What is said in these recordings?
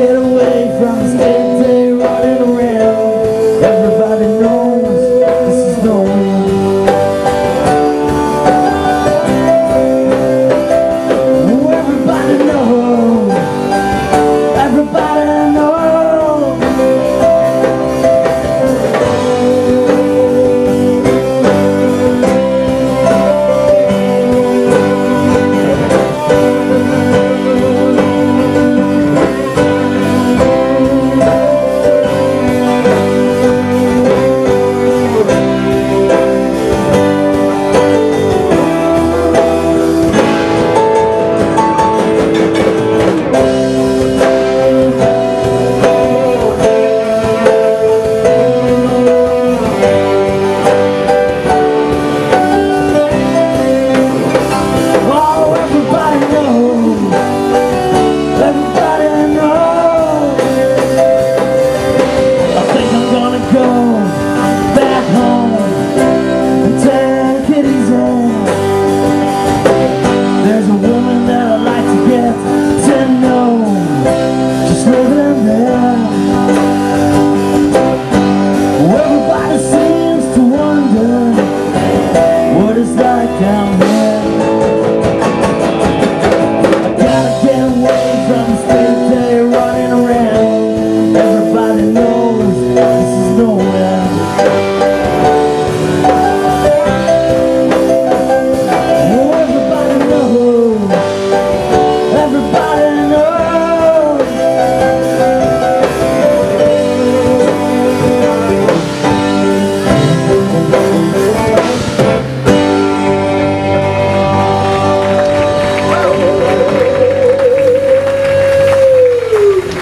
get away from the state day running around. Everybody knows this is no win. Oh, everybody knows. Everybody knows. Down there, I gotta get away from the state day running around. Everybody knows this is nowhere. Oh, everybody knows. Everybody knows.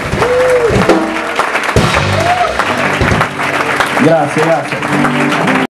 Grazie, grazie.